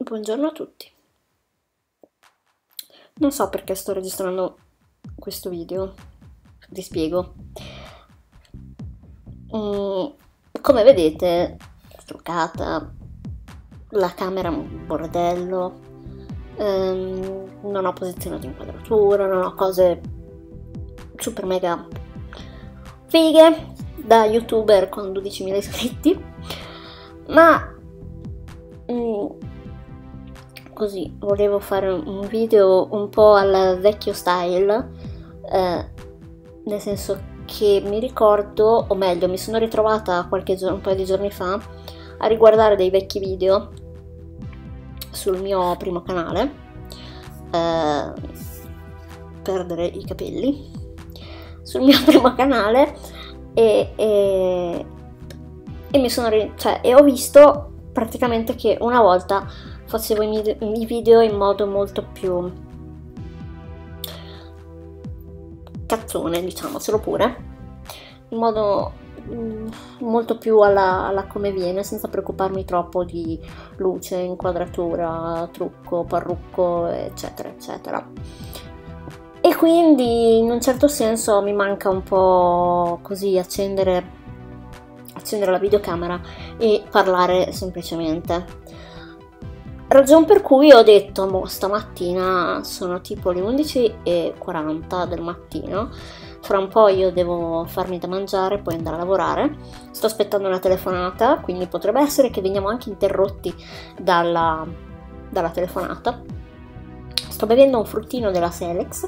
Buongiorno a tutti. Non so perché sto registrando questo video, vi spiego. Come vedete, struccata, la camera è un bordello, non ho posizionato inquadratura, non ho cose super mega fighe da youtuber con 12.000 iscritti, ma così volevo fare un video un po' al vecchio style, nel senso che mi ricordo, o meglio mi sono ritrovata un paio di giorni fa a riguardare dei vecchi video sul mio primo canale, perdere i capelli, sul mio primo canale e mi sono e ho visto praticamente che una volta facevo i video in modo molto più cazzone, diciamocelo pure, in modo molto più alla come viene, senza preoccuparmi troppo di luce, inquadratura, trucco, parrucco, eccetera eccetera. E quindi in un certo senso mi manca un po' così accendere la videocamera e parlare semplicemente. Ragion per cui ho detto, stamattina sono tipo le 11:40 del mattino, fra un po' io devo farmi da mangiare, poi andare a lavorare, sto aspettando una telefonata, quindi potrebbe essere che veniamo anche interrotti dalla telefonata. Sto bevendo un fruttino della Selex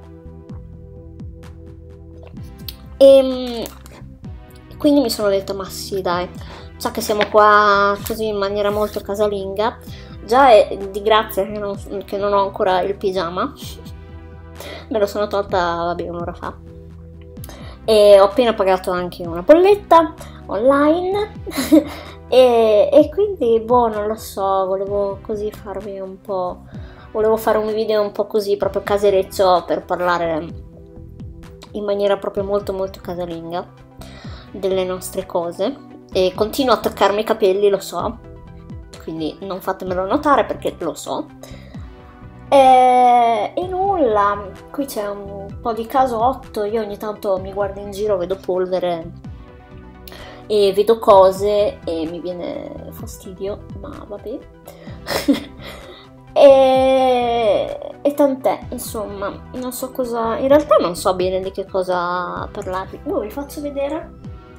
e quindi mi sono detta, ma sì dai, già che siamo qua così in maniera molto casalinga, già è di grazia che non ho ancora il pigiama, me lo sono tolta, vabbè, un'ora fa, e ho appena pagato anche una bolletta online e quindi, boh, non lo so, volevo così farvi un po', volevo fare un video un po' così, proprio casereccio, per parlare in maniera proprio molto molto casalinga delle nostre cose. E continuo a toccarmi i capelli, lo so, quindi non fatemelo notare perché lo so. E nulla, qui c'è un po' di casotto, io ogni tanto mi guardo in giro, vedo polvere e vedo cose e mi viene fastidio, ma vabbè. E tant'è, insomma, non so cosa, in realtà non so bene di che cosa parlarvi. Vi faccio vedere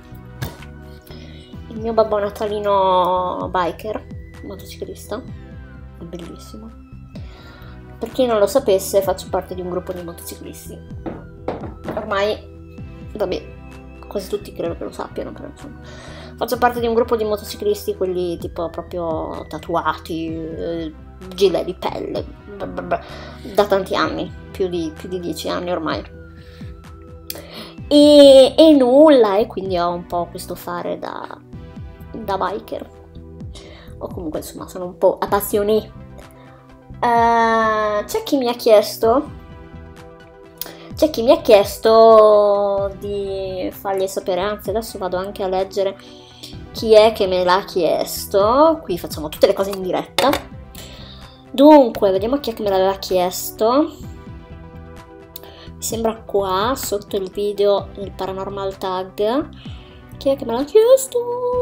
il mio Babbo Natalino biker, motociclista, è bellissimo. Per chi non lo sapesse, faccio parte di un gruppo di motociclisti. Ormai, vabbè, quasi tutti credo che lo sappiano, però insomma. Faccio parte di un gruppo di motociclisti, quelli tipo proprio tatuati, gilet di pelle, da tanti anni, più di 10 anni ormai. E nulla, e quindi ho un po' questo fare da biker, o comunque insomma sono un po' appassionata. C'è chi mi ha chiesto di fargli sapere, anzi adesso vado anche a leggere chi è che me l'ha chiesto, qui facciamo tutte le cose in diretta. Dunque, vediamo chi è che me l'aveva chiesto. Mi sembra qua sotto il video nel paranormal tag. Chi è che me l'ha chiesto?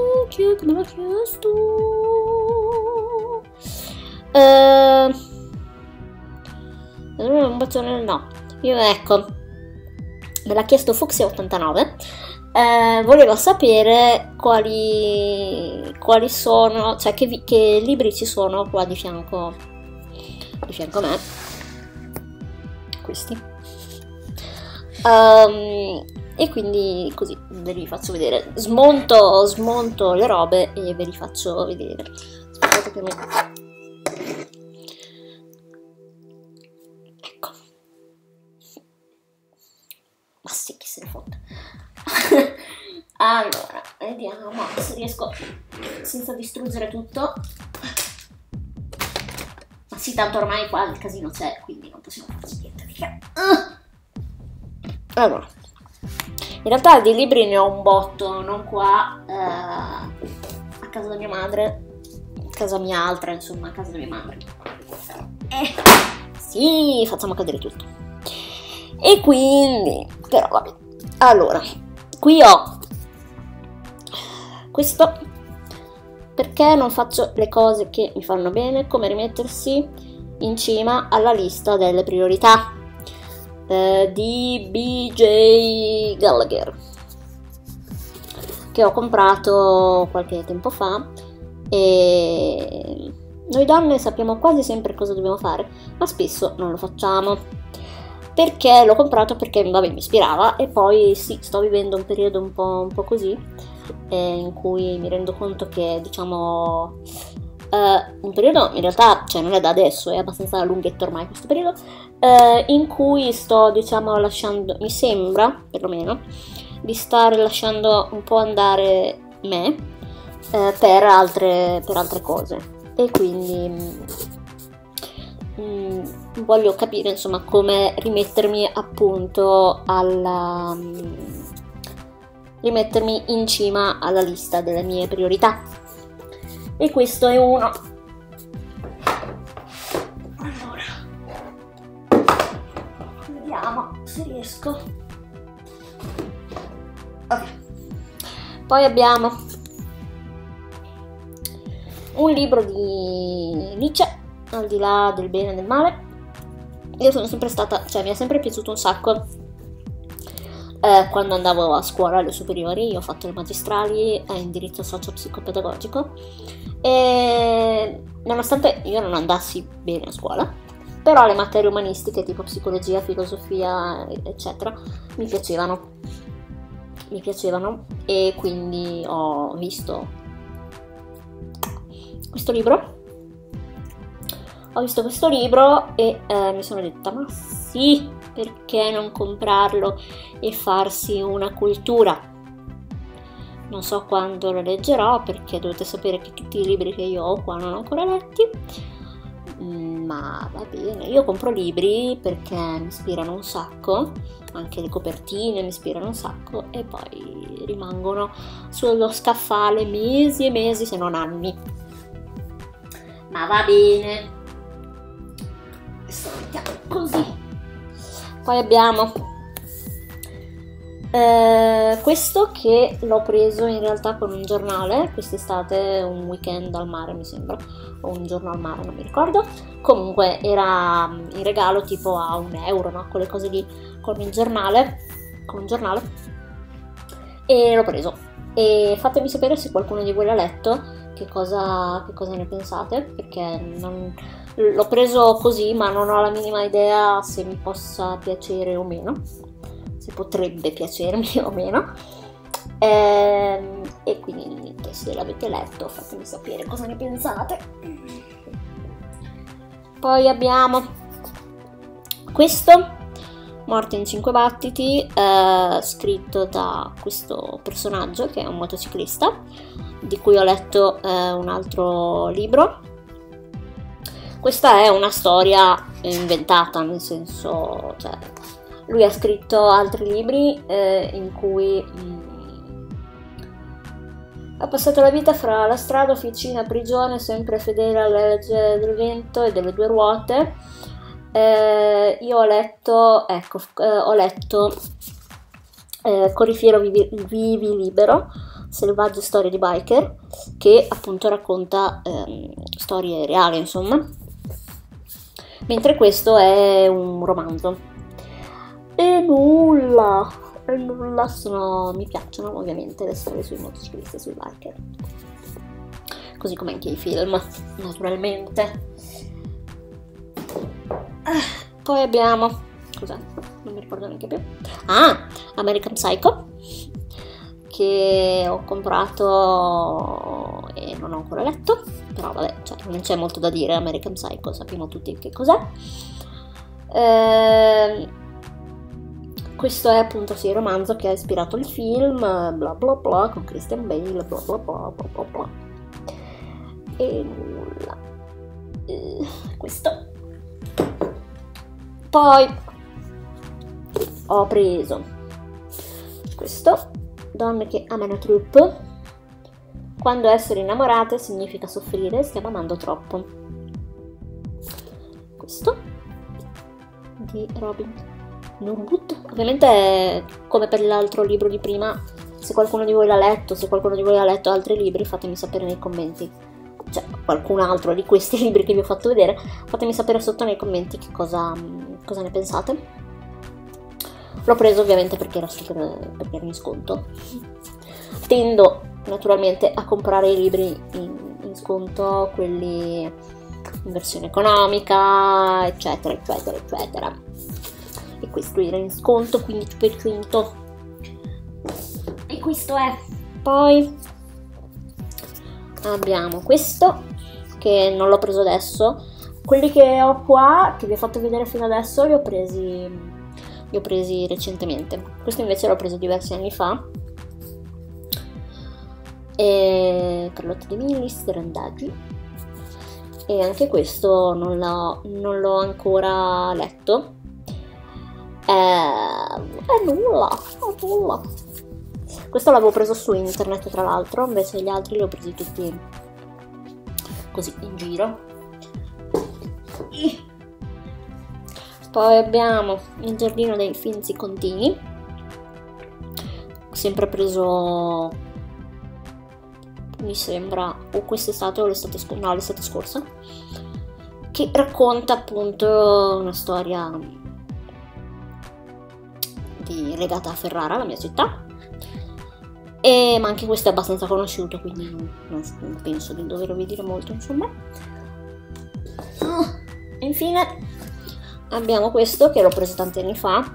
Un bacione, no. Ecco, me l'ha chiesto Fuxia89. Volevo sapere quali sono, cioè che libri ci sono qua di fianco a me. Questi. E quindi così ve li faccio vedere. Smonto le robe e ve li faccio vedere. Aspettate che ecco. Ma sì, chi se ne fotte. Allora, vediamo se riesco senza distruggere tutto. Ma sì, tanto ormai qua il casino c'è, quindi non possiamo farci niente. Allora, in realtà di libri ne ho un botto, non qua, a casa da mia madre, casa mia altra, insomma, casa di mia madre. Sì, facciamo cadere tutto. E quindi, però vabbè. Allora, qui ho questo, perché non faccio le cose che mi fanno bene, come rimettersi in cima alla lista delle priorità, di B.J. Gallagher, che ho comprato qualche tempo fa. E noi donne sappiamo quasi sempre cosa dobbiamo fare, ma spesso non lo facciamo. Perché l'ho comprato? Perché vabbè, mi ispirava, e poi sì, sto vivendo un periodo un po' così, in cui mi rendo conto che, diciamo, un periodo in realtà, cioè non è da adesso, è abbastanza lunghetto ormai questo periodo, in cui sto, diciamo, lasciando, mi sembra perlomeno, di stare lasciando un po' andare me, per altre cose, e quindi voglio capire, insomma, come rimettermi appunto rimettermi in cima alla lista delle mie priorità, e questo è uno. Allora, vediamo se riesco. Ok, poi abbiamo un libro di Nietzsche, Al di là del bene e del male. Io sono sempre stata, cioè mi è sempre piaciuto un sacco, quando andavo a scuola alle superiori. Io ho fatto le magistrali in diritto socio-psicopedagogico, e nonostante io non andassi bene a scuola, però le materie umanistiche tipo psicologia, filosofia, eccetera, mi piacevano, e quindi ho visto questo libro. Ho visto questo libro e mi sono detta, ma sì, perché non comprarlo e farsi una cultura? Non so quando lo leggerò, perché dovete sapere che tutti i libri che io ho qua non ho ancora letti, ma va bene. Io compro libri perché mi ispirano un sacco, anche le copertine mi ispirano un sacco, e poi rimangono sullo scaffale mesi e mesi, se non anni. Ma va bene. Questo lo mettiamo così. Poi abbiamo questo, che l'ho preso in realtà con un giornale quest'estate, un weekend al mare mi sembra, o un giorno al mare, non mi ricordo. Comunque era in regalo tipo a €1, no? Quelle cose lì, con un giornale, e l'ho preso. E fatemi sapere se qualcuno di voi l'ha letto, che cosa ne pensate, perché l'ho preso così, ma non ho la minima idea se mi possa piacere o meno, se potrebbe piacermi o meno, e quindi niente, se l'avete letto fatemi sapere cosa ne pensate. Poi abbiamo questo, Morte in 5 battiti, scritto da questo personaggio che è un motociclista, di cui ho letto un altro libro. Questa è una storia inventata, nel senso, cioè, lui ha scritto altri libri in cui ha passato la vita fra la strada, officina, prigione, sempre fedele alla legge del vento e delle due ruote. Io ho letto Corrifiero vivi libero, selvagge storie di biker, che appunto racconta storie reali, insomma, mentre questo è un romanzo. E nulla, mi piacciono ovviamente le storie sui motociclisti e sui biker, così come anche i film, naturalmente. Poi abbiamo, cos'è? Non mi ricordo neanche più. American Psycho, che ho comprato e non ho ancora letto, però vabbè, cioè, non c'è molto da dire. American Psycho sappiamo tutti che cos'è. Questo è appunto sì il romanzo che ha ispirato il film, bla bla bla, con Christian Bale, bla bla bla bla bla bla. E nulla. Questo. Poi ho preso questo, Donne che amano Troop, Quando essere innamorate significa soffrire, stiamo amando troppo. Questo di Robin Norwood. Ovviamente, come per l'altro libro di prima, se qualcuno di voi l'ha letto, se qualcuno di voi ha letto altri libri, fatemi sapere nei commenti, cioè qualcun altro di questi libri che vi ho fatto vedere, fatemi sapere sotto nei commenti che cosa ne pensate. L'ho preso ovviamente perché era in sconto. Tendo naturalmente a comprare i libri in sconto, quelli in versione economica, eccetera eccetera eccetera, e questo era in sconto 15%, e questo è. Poi abbiamo questo che non l'ho preso adesso, quelli che ho qua che vi ho fatto vedere fino adesso li ho presi recentemente. Questo invece l'ho preso diversi anni fa, Carlotta De Millis, Randaggi, e anche questo non l'ho ancora letto. È nulla. Questo l'avevo preso su internet tra l'altro, invece gli altri li ho presi tutti così in giro. Poi abbiamo Il giardino dei finzi contini, sempre preso, mi sembra, o quest'estate o l'estate scorsa, che racconta appunto una storia legata a Ferrara, la mia città, ma anche questo è abbastanza conosciuto, quindi non penso di dovervi dire molto, insomma. Infine abbiamo questo che l'ho preso tanti anni fa,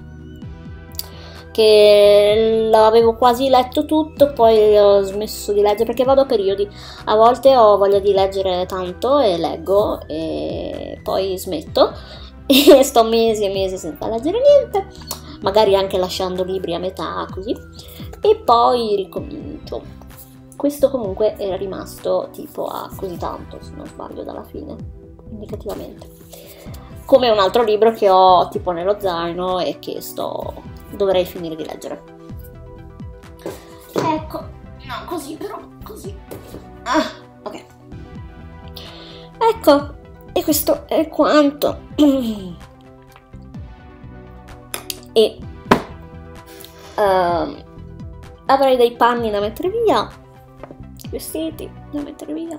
che l'avevo quasi letto tutto, poi ho smesso di leggere perché vado a periodi, a volte ho voglia di leggere tanto e leggo e poi smetto e sto mesi e mesi senza leggere niente, magari anche lasciando libri a metà così, e poi ricomincio. Questo comunque era rimasto tipo a così tanto, se non sbaglio, dalla fine, indicativamente, come un altro libro che ho tipo nello zaino e che dovrei finire di leggere. Ecco, no, così però, così. Ok. Ecco, e questo è quanto. E avrei dei panni da mettere via, vestiti da mettere via.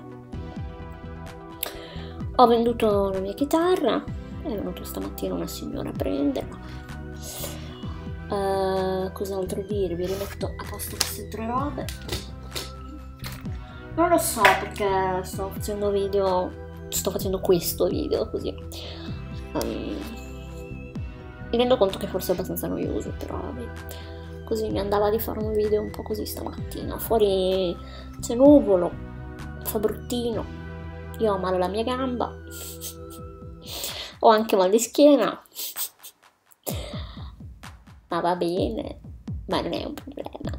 Ho venduto la mia chitarra, è venuta stamattina una signora a prenderla. Cos'altro dirvi? Rimetto a posto queste altre robe. Non lo so perché sto facendo questo video così. Mi rendo conto che forse è abbastanza noioso, però vabbè, così mi andava di fare un video un po' così stamattina. Fuori c'è nuvolo, fa bruttino, io ho male alla mia gamba, ho anche mal di schiena, ma va bene, ma non è un problema.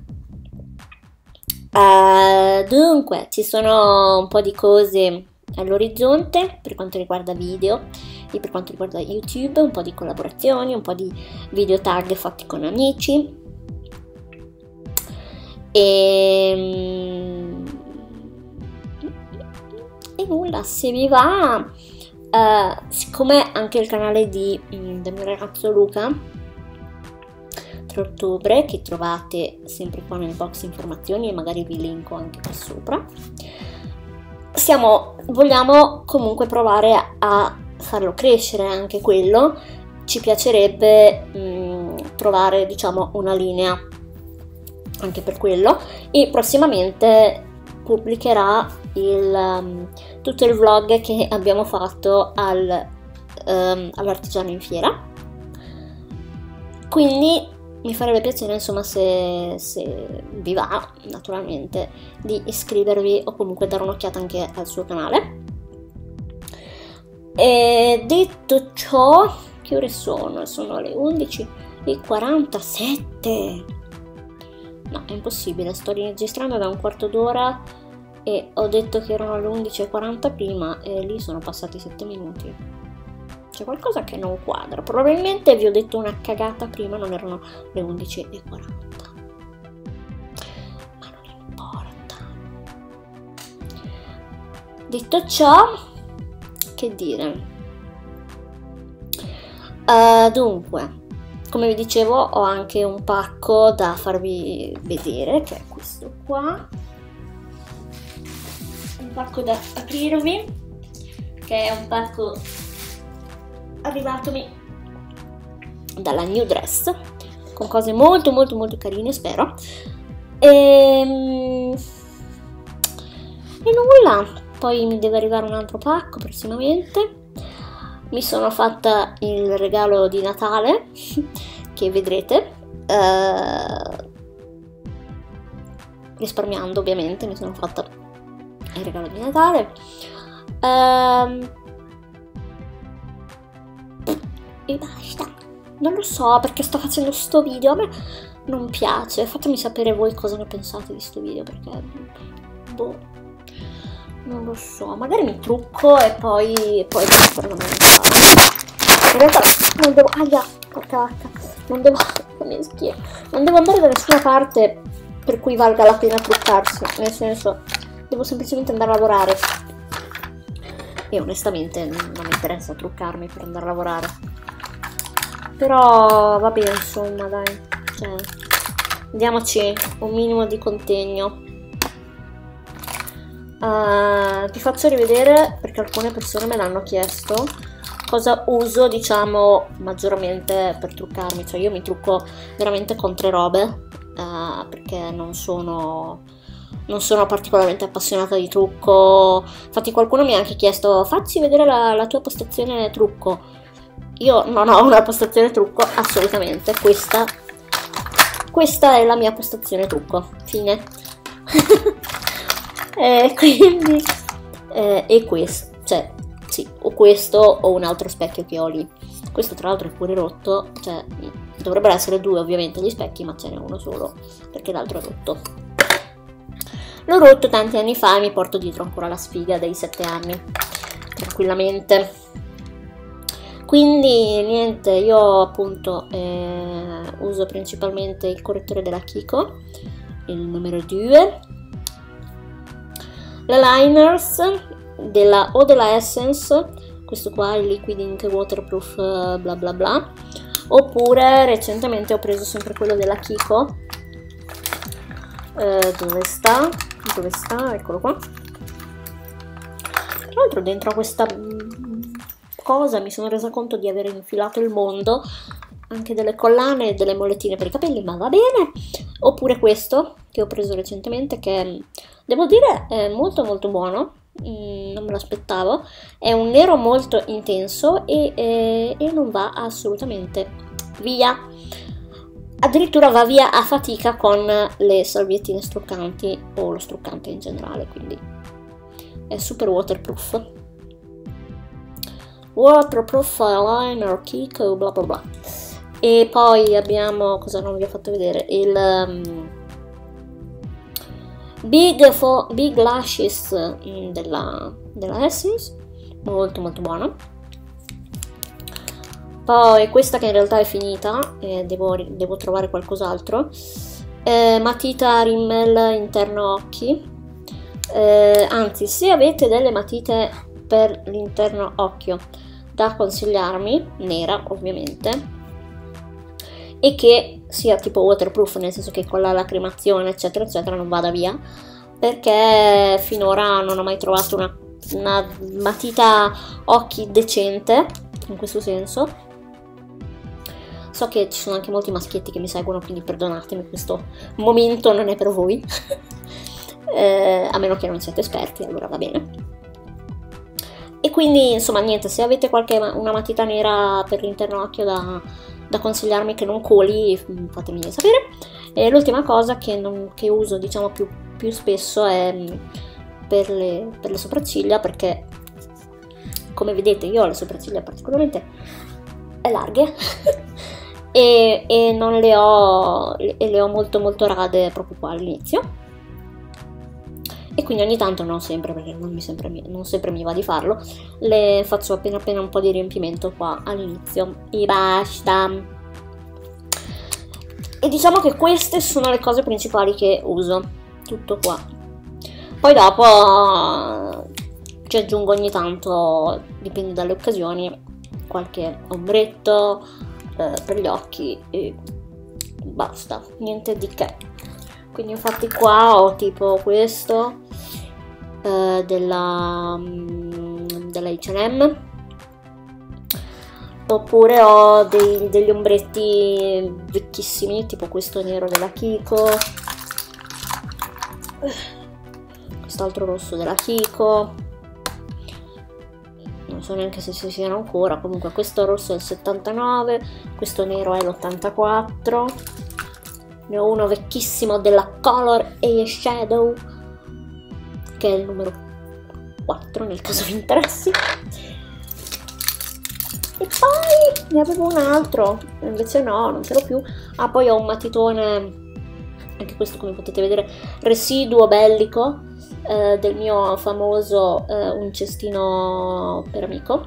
Dunque, ci sono un po' di cose all'orizzonte per quanto riguarda video e per quanto riguarda YouTube, un po' di collaborazioni, un po' di video tag fatti con amici, e nulla, se vi va, siccome anche il canale del mio ragazzo Luca, 3 ottobre, che trovate sempre qua nel box informazioni e magari vi linko anche qua sopra, vogliamo comunque provare a farlo crescere anche quello. Ci piacerebbe trovare, diciamo, una linea anche per quello, e prossimamente pubblicherà tutto il vlog che abbiamo fatto all'Artigiano in Fiera, quindi mi farebbe piacere, insomma, se vi va, naturalmente, di iscrivervi o comunque dare un'occhiata anche al suo canale. E detto ciò, che ore sono? Sono le 11:47. No, è impossibile, sto registrando da un quarto d'ora e ho detto che erano le 11:40 prima e lì sono passati 7 minuti. C'è qualcosa che non quadra. Probabilmente vi ho detto una cagata prima, non erano le 11:40. Ma non importa. Detto ciò, che dire? Dunque, come vi dicevo, ho anche un pacco da farvi vedere, che è questo qua. Un pacco da aprirvi, che è un pacco arrivatomi dalla New Dress, con cose molto molto molto carine, spero. E nulla, poi mi deve arrivare un altro pacco prossimamente. Mi sono fatta il regalo di Natale, che vedrete, risparmiando ovviamente, mi sono fatta il regalo di Natale. E basta, non lo so perché sto facendo sto video, a me non piace, fatemi sapere voi cosa ne pensate di sto video, perché boh, non lo so, magari mi trucco e poi per la in realtà non devo, porca vacca, non devo andare da nessuna parte per cui valga la pena truccarsi, nel senso, devo semplicemente andare a lavorare e onestamente non mi interessa truccarmi per andare a lavorare, però vabbè, insomma, dai, cioè, diamoci un minimo di contegno. Vi faccio rivedere, perché alcune persone me l'hanno chiesto, cosa uso, diciamo, maggiormente per truccarmi. Cioè io mi trucco veramente con 3 robe, perché non sono particolarmente appassionata di trucco. Infatti qualcuno mi ha anche chiesto: facci vedere la tua postazione trucco. Io non ho una postazione trucco, assolutamente. Questa è la mia postazione trucco, fine. Quindi questo, cioè sì, o questo o un altro specchio che ho lì. Questo tra l'altro è pure rotto, cioè dovrebbero essere 2 ovviamente gli specchi, ma ce n'è uno solo perché l'altro è rotto. L'ho rotto tanti anni fa e mi porto dietro ancora la sfiga dei 7 anni, tranquillamente. Quindi niente, io appunto uso principalmente il correttore della Kiko, il numero 2, l'eyeliners della Essence, questo qua, il Liquid Ink Waterproof bla bla bla, oppure recentemente ho preso sempre quello della Kiko, dove sta? Eccolo qua. Tra l'altro dentro a questa cosa mi sono resa conto di aver infilato il mondo, anche delle collane e delle molettine per i capelli, ma va bene. Oppure questo che ho preso recentemente, che devo dire è molto molto buono, non me l'aspettavo, è un nero molto intenso e non va assolutamente via, addirittura va via a fatica con le salviettine struccanti o lo struccante in generale, quindi è super waterproof. Waterproof eyeliner Kiko bla bla bla. E poi abbiamo, cosa non vi ho fatto vedere, il Big Lashes della Essence, molto molto buono. Poi questa che in realtà è finita, devo trovare qualcos'altro, matita Rimmel interno occhi, anzi se avete delle matite per l'interno occhio da consigliarmi, nera ovviamente, e che sia tipo waterproof, nel senso che con la lacrimazione eccetera eccetera non vada via, perché finora non ho mai trovato una matita occhi decente in questo senso. So che ci sono anche molti maschietti che mi seguono, quindi perdonatemi, questo momento non è per voi. A meno che non siate esperti, allora va bene. E quindi insomma niente, se avete una matita nera per l'interno occhio da consigliarmi che non coli, fatemi sapere. E l'ultima cosa che uso diciamo più spesso è per le sopracciglia, perché come vedete io ho le sopracciglia particolarmente larghe e non le ho, le ho molto molto rade proprio qua all'inizio, e quindi ogni tanto, non sempre perché non sempre mi va di farlo, le faccio appena un po' di riempimento qua all'inizio e basta. E diciamo che queste sono le cose principali che uso, tutto qua. Poi dopo ci aggiungo ogni tanto, dipende dalle occasioni, qualche ombretto per gli occhi e basta, niente di che. Quindi infatti qua ho tipo questo della H&M, oppure ho degli ombretti vecchissimi, tipo questo nero della Kiko, quest'altro rosso della Kiko, non so neanche se si siano ancora, comunque questo rosso è il 79, questo nero è l'84, ne ho uno vecchissimo della Color Eyeshadow che è il numero 4 nel caso vi interessi, e poi ne avevo un altro, invece no, non ce l'ho più. Ah, poi ho un matitone, anche questo come potete vedere, residuo bellico, del mio famoso un cestino per amico.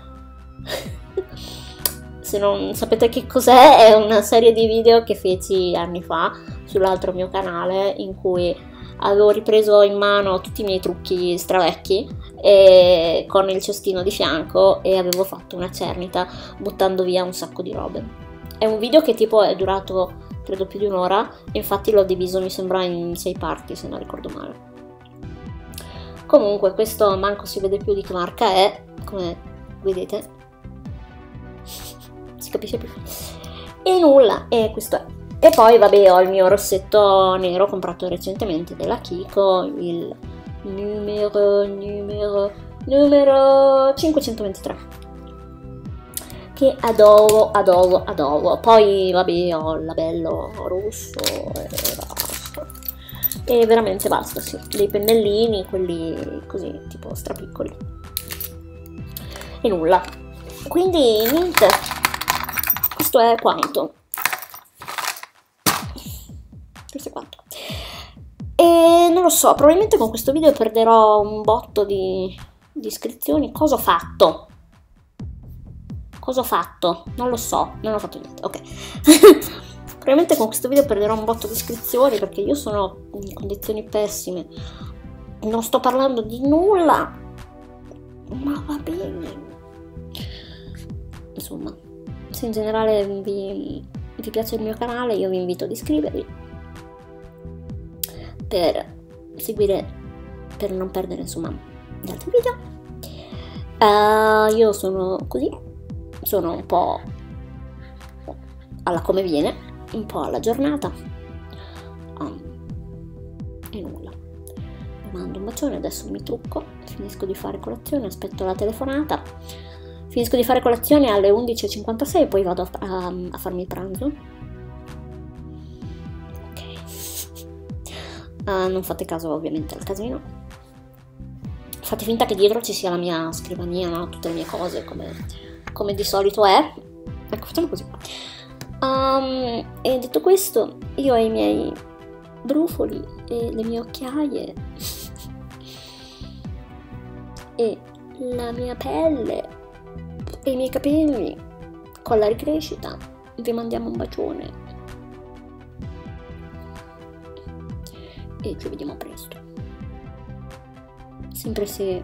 Se non sapete che cos'è, è una serie di video che feci anni fa sull'altro mio canale, in cui avevo ripreso in mano tutti i miei trucchi stravecchi e con il cestino di fianco, e avevo fatto una cernita buttando via un sacco di robe. È un video che tipo è durato credo più di un'ora, infatti l'ho diviso mi sembra in 6 parti se non ricordo male. Comunque questo manco si vede più di che marca è, come vedete si capisce più, e nulla, e questo è. E poi vabbè, ho il mio rossetto nero comprato recentemente della Kiko, il numero 523, che adoro. Poi vabbè, ho il labello rosso e basta, e veramente basta, sì, dei pennellini, quelli così tipo strapiccoli, e nulla. Quindi niente, questo è quanto. Questo è quanto. E non lo so, probabilmente con questo video perderò un botto di iscrizioni. Cosa ho fatto? Cosa ho fatto? Non lo so, non ho fatto niente, ok. Probabilmente con questo video perderò un botto di iscrizioni perché io sono in condizioni pessime. Non sto parlando di nulla, ma va bene. Insomma, se in generale vi piace il mio canale, io vi invito ad iscrivervi per seguire, per non perdere insomma gli altri video. Io sono così, sono un po' alla come viene, un po' alla giornata, e nulla. Vi mando un bacione, adesso mi trucco, finisco di fare colazione, aspetto la telefonata, finisco di fare colazione alle 11:56 e poi vado a farmi il pranzo. Non fate caso ovviamente al casino, fate finta che dietro ci sia la mia scrivania, no? Tutte le mie cose come di solito è. Ecco, facciamo così. E detto questo, io ho i miei brufoli e le mie occhiaie e la mia pelle e i miei capelli con la ricrescita. Vi mandiamo un bacione e ci vediamo presto, sempre se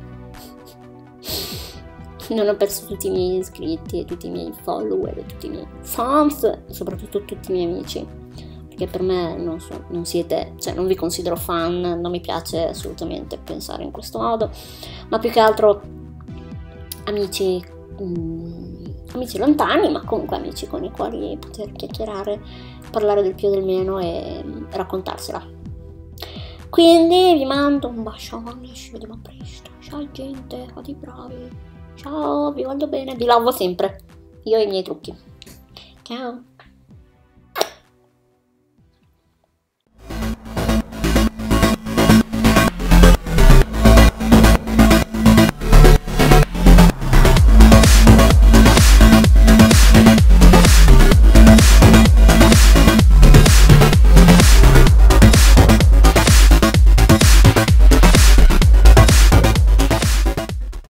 non ho perso tutti i miei iscritti e tutti i miei follower e tutti i miei fans, e soprattutto tutti i miei amici, perché per me non siete, cioè non vi considero fan, non mi piace assolutamente pensare in questo modo, ma più che altro amici lontani, ma comunque amici con i quali poter chiacchierare, parlare del più e del meno e raccontarsela. Quindi vi mando un bacione, ci vediamo presto. Ciao gente, fate i bravi. Ciao, vi voglio bene, vi lavo sempre. Io e i miei trucchi. Ciao.